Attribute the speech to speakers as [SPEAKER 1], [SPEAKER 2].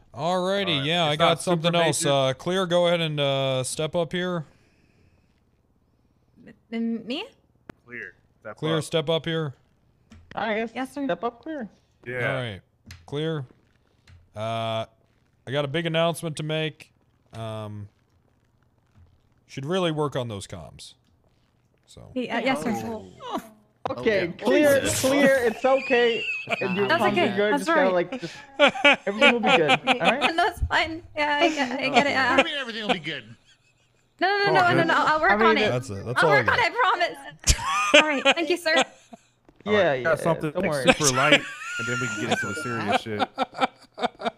[SPEAKER 1] Alrighty,
[SPEAKER 2] Right.
[SPEAKER 1] yeah, I
[SPEAKER 2] It's
[SPEAKER 1] got
[SPEAKER 2] not
[SPEAKER 1] something
[SPEAKER 2] super
[SPEAKER 1] else.
[SPEAKER 2] major.
[SPEAKER 1] Clear, go ahead and step up here.
[SPEAKER 3] Me?
[SPEAKER 2] Clear. Step
[SPEAKER 1] Clear,
[SPEAKER 2] up.
[SPEAKER 1] step up here.
[SPEAKER 4] I guess.
[SPEAKER 3] Yes, sir.
[SPEAKER 4] Step up, clear.
[SPEAKER 2] Yeah.
[SPEAKER 1] Alright, clear. I got a big announcement to make. Should really work on those comms. So.
[SPEAKER 3] Yes, sir.
[SPEAKER 4] Okay,
[SPEAKER 5] Okay.
[SPEAKER 4] clear, clear. It's okay. And your
[SPEAKER 3] That's
[SPEAKER 4] comms
[SPEAKER 3] okay,
[SPEAKER 4] are good.
[SPEAKER 3] that's
[SPEAKER 4] Just gotta
[SPEAKER 3] right.
[SPEAKER 4] like, just everything will be good. All right.
[SPEAKER 3] No, it's fine. Yeah, I get it.
[SPEAKER 5] I mean, everything will be good.
[SPEAKER 3] No. I'll work
[SPEAKER 4] I mean,
[SPEAKER 3] on it.
[SPEAKER 1] That's it. That's
[SPEAKER 3] I'll
[SPEAKER 1] all I
[SPEAKER 3] work on
[SPEAKER 1] got.
[SPEAKER 3] it, I promise. All right, thank you, sir.
[SPEAKER 4] Yeah,
[SPEAKER 2] Got something
[SPEAKER 4] Don't worry.
[SPEAKER 2] super light, and then we can get into the serious shit.